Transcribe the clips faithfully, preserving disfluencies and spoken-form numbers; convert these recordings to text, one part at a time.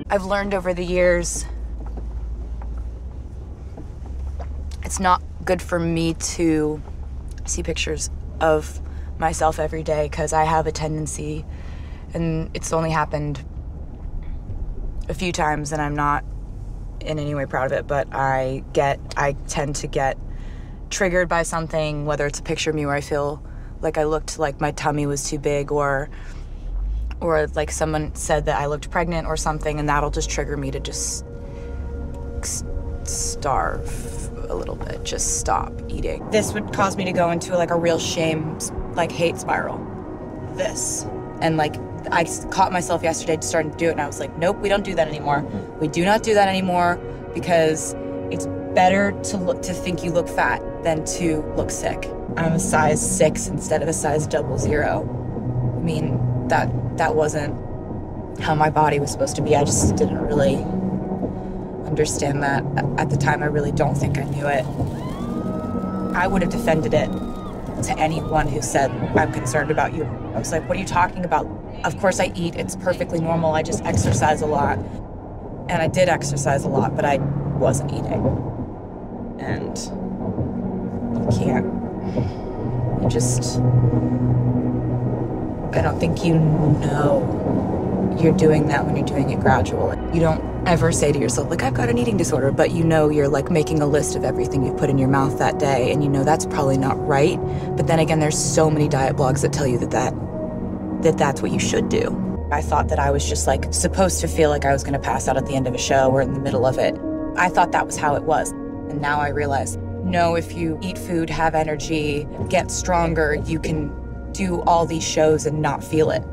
I've learned over the years it's not good for me to see pictures of myself every day because I have a tendency, and it's only happened a few times and I'm not in any way proud of it, but I get, I tend to get triggered by something, whether it's a picture of me where I feel like I looked like my tummy was too big, or or like someone said that I looked pregnant or something, and that'll just trigger me to just starve a little bit, just stop eating. This would cause me to go into like a real shame, like hate spiral. This. And like, I caught myself yesterday starting to do it, and I was like, nope, we don't do that anymore. We do not do that anymore because it's better to look to think you look fat than to look sick. I'm a size six instead of a size double zero. I mean, that that wasn't how my body was supposed to be. I just didn't really understand that at the time. I really don't think I knew it. I would have defended it to anyone who said, I'm concerned about you. I was like, what are you talking about? Of course I eat, it's perfectly normal. I just exercise a lot. And I did exercise a lot, but I wasn't eating. And you can't, you just, I don't think you know you're doing that when you're doing it gradually. You don't ever say to yourself, like, I've got an eating disorder, but you know you're like making a list of everything you put in your mouth that day, and you know that's probably not right. But then again, there's so many diet blogs that tell you that, that, that that's what you should do. I thought that I was just like supposed to feel like I was gonna pass out at the end of a show or in the middle of it. I thought that was how it was. And now I realize, no, if you eat food, have energy, get stronger, you can do all these shows and not feel it.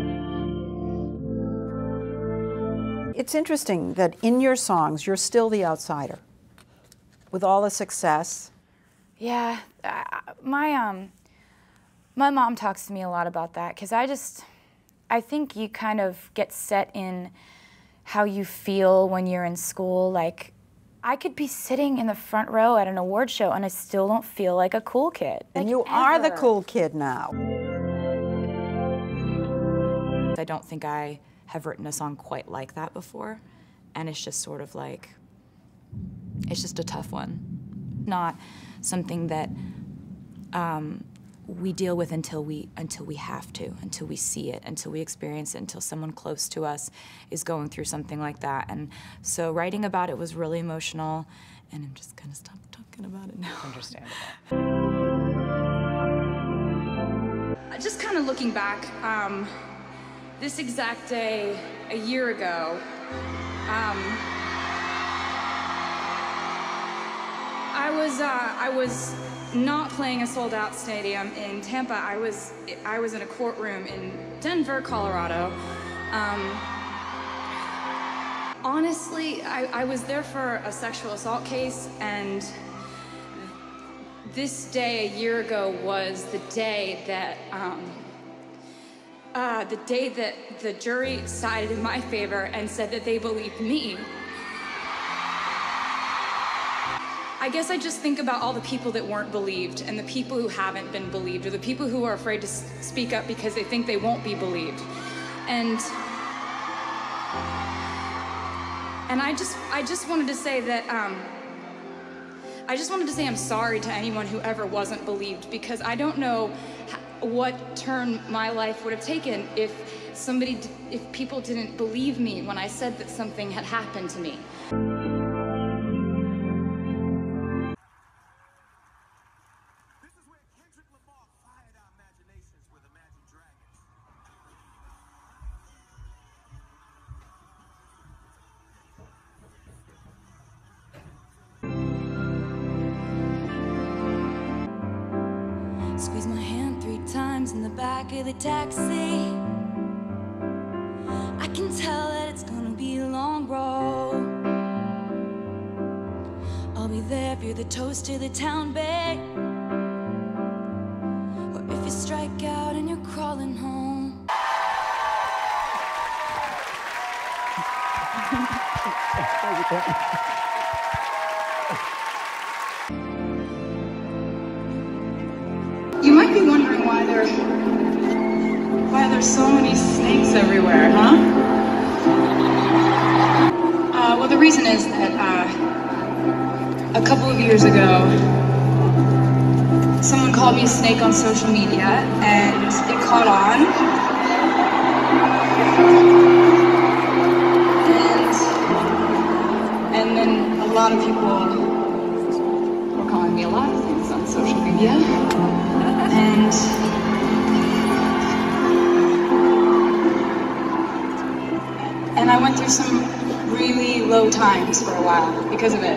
It's interesting that in your songs, you're still the outsider. With all the success. Yeah, uh, my, um, my mom talks to me a lot about that, because I just, I think you kind of get set in how you feel when you're in school. Like, I could be sitting in the front row at an award show and I still don't feel like a cool kid. And like, you ever. are the cool kid now. I don't think I have written a song quite like that before, and it's just sort of like, it's just a tough one. Not something that um, we deal with until we, until we have to, until we see it, until we experience it, until someone close to us is going through something like that. And so writing about it was really emotional, and I'm just gonna stop talking about it now. Understandable. Just kind of looking back, um, this exact day a year ago, um, I was uh, I was not playing a sold-out stadium in Tampa. I was I was in a courtroom in Denver, Colorado. Um, honestly, I, I was there for a sexual assault case, and this day a year ago was the day that. Um, Uh, the day that the jury sided in my favor and said that they believed me. I guess I just think about all the people that weren't believed, and the people who haven't been believed, or the people who are afraid to speak up because they think they won't be believed. And and I just I just wanted to say that um, I just wanted to say I'm sorry to anyone who ever wasn't believed, because I don't know what turn my life would have taken if somebody, if people didn't believe me when I said that something had happened to me. This is where Kendrick Lamar fired our imaginations with Imagine Dragons. Squeeze my hand three times in the back of the taxi. I can tell that it's gonna be a long road. I'll be there if you're the toast to the town, babe, or if you strike out and you're crawling home. You might be wondering why there, why there's so many snakes everywhere, huh? reason is that uh, a couple of years ago, someone called me a snake on social media, and it caught on. And, and then a lot of people were calling me a lot of things on social media. And and I went through some really low times for a while because of it.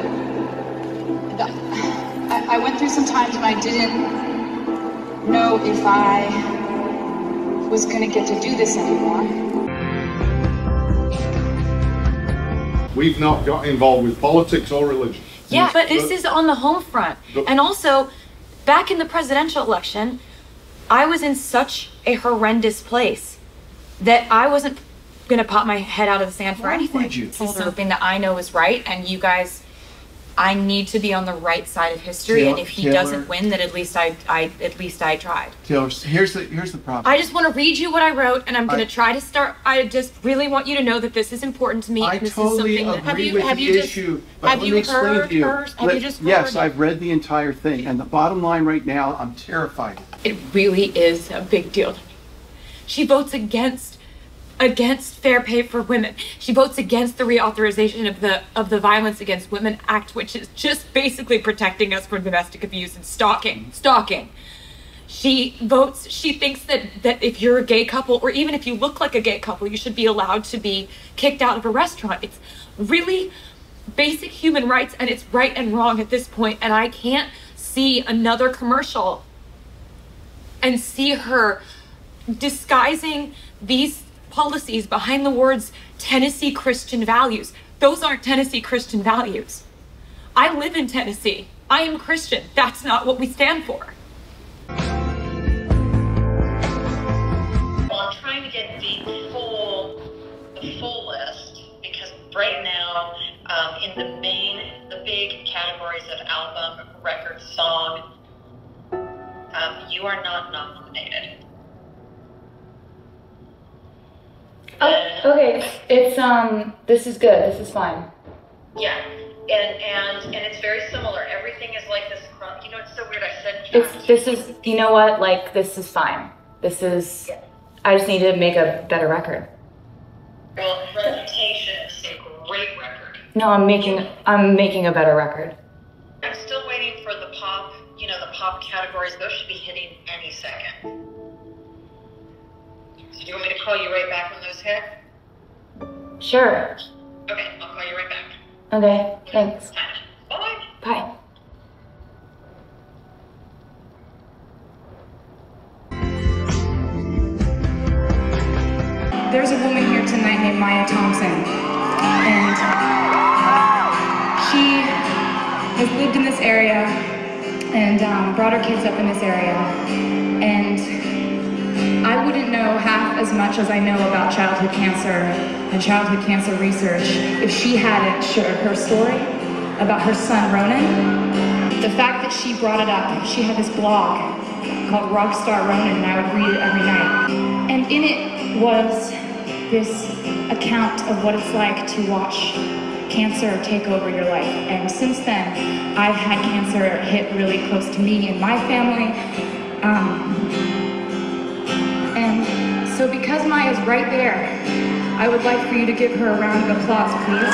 I, I went through some times when I didn't know if I was gonna get to do this anymore. We've not got involved with politics or religion. Yeah, but this is on the home front. And also, back in the presidential election, I was in such a horrendous place that I wasn't gonna pop my head out of the sand for anything. would you? This is something that I know is right, and you guys, I need to be on the right side of history. Taylor- and if he Taylor- doesn't win, then at least I, I, at least I tried. Taylor, here's the here's the problem. I just want to read you what I wrote, and I'm going I- to try to start. I just really want you to know that this is important to me. I and this totally is something that, have agree you, with have the you just, issue, but have let you me explain heard to you. hers? Have Let- you just yes, heard? I've read the entire thing, and the bottom line right now, I'm terrified. It really is a big deal to me. She votes against against fair pay for women. She votes against the reauthorization of the of the Violence Against Women Act, which is just basically protecting us from domestic abuse and stalking. Stalking. She votes, she thinks that, that if you're a gay couple, or even if you look like a gay couple, you should be allowed to be kicked out of a restaurant. It's really basic human rights, and it's right and wrong at this point, and I can't see another commercial and see her disguising these policies behind the words Tennessee Christian values. Those aren't Tennessee Christian values. I live in Tennessee. I am Christian. That's not what we stand for. Well, I'm trying to get the full, the full list, because right now, um, in the main, the big categories of album, record, song, um, you are not nominated. Oh, okay. It's, um, this is good. This is fine. Yeah, and and and it's very similar. Everything is like this. You know, it's so weird. I said It's, this is, you know what? Like, this is fine. This is, I just need to make a better record. Well, Reputation is a great record. No, I'm making, I'm making a better record. I'm still waiting for the pop. You know, the pop categories. Those should be hitting any second. So do you want me to call you right back when those hit? Sure. Okay, I'll call you right back. Okay, thanks. Bye. Bye. There's a woman here tonight named Maya Thompson, and she has lived in this area and um, brought her kids up in this area, and I wouldn't know half as much as I know about childhood cancer and childhood cancer research if she hadn't shared her story about her son Ronan. The fact that she brought it up, she had this blog called Rockstar Ronan, and I would read it every night. And in it was this account of what it's like to watch cancer take over your life. And since then, I've had cancer hit really close to me and my family. Um, And so because Maya's right there, I would like for you to give her a round of applause, please.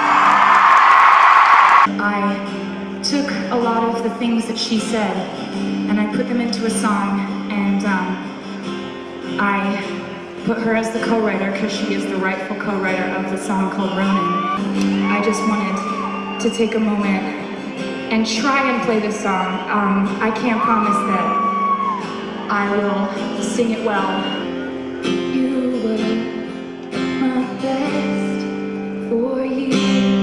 I took a lot of the things that she said and I put them into a song, and um, I put her as the co-writer because she is the rightful co-writer of the song called Ronan. I just wanted to take a moment and try and play this song. Um, I can't promise that I will sing it well. You were my best for years.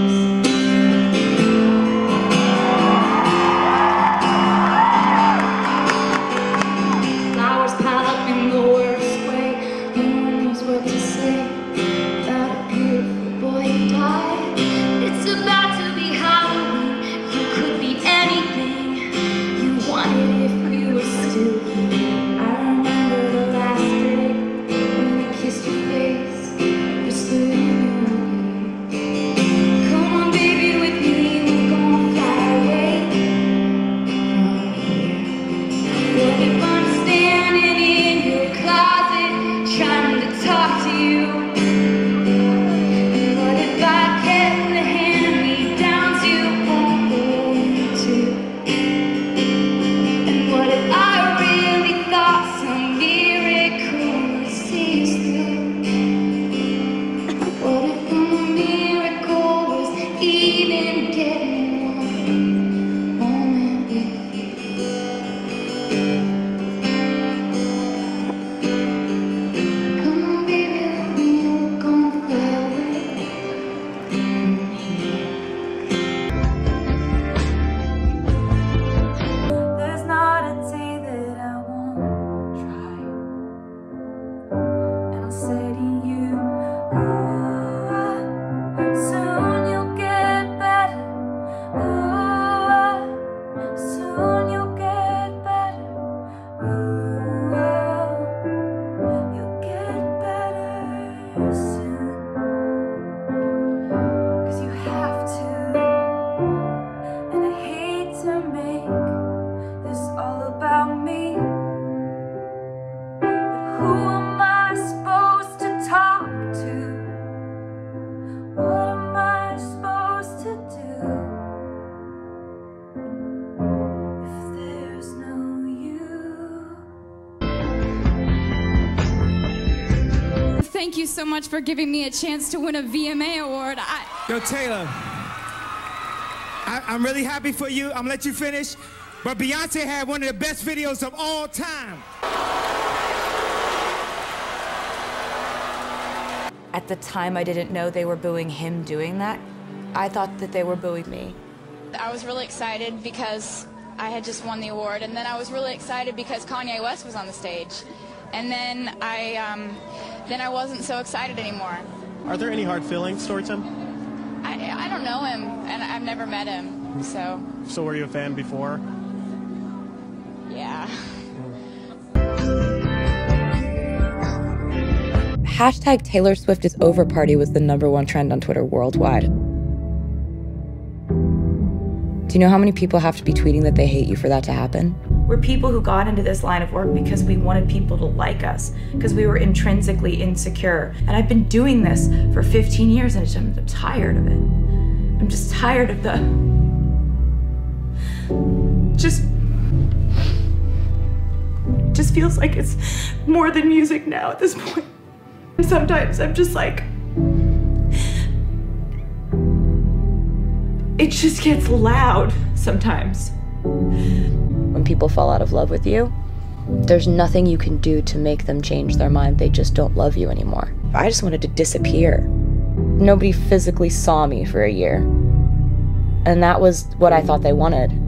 Flowers piled up in the worst way. No one knows what to say about a beautiful boy who died. It's about to be Halloween. You could be anything you wanted if you were still here. I remember the last day you soon. 'Cause you have to. And I hate to make this all about me. But who am I supposed to talk to? What am I supposed to do if there's no you? Thank you so much for giving me a chance to win a V M A award. I Yo, Taylor, I, I'm really happy for you. I'm gonna let you finish. But Beyonce had one of the best videos of all time. At the time, I didn't know they were booing him doing that. I thought that they were booing me. I was really excited because I had just won the award, and then I was really excited because Kanye West was on the stage. And then I, um, then I wasn't so excited anymore. Are there any hard feelings towards him? I, I don't know him, and I've never met him, so. So were you a fan before? Yeah. Hashtag Taylor Swift is over party was the number one trend on Twitter worldwide. Do you know how many people have to be tweeting that they hate you for that to happen? We're people who got into this line of work because we wanted people to like us, because we were intrinsically insecure. And I've been doing this for fifteen years and I'm, I'm tired of it. I'm just tired of the... Just... Just feels like it's more than music now at this point. Sometimes I'm just like... It just gets loud sometimes. When people fall out of love with you, there's nothing you can do to make them change their mind. They just don't love you anymore. I just wanted to disappear. Nobody physically saw me for a year. And that was what I thought they wanted.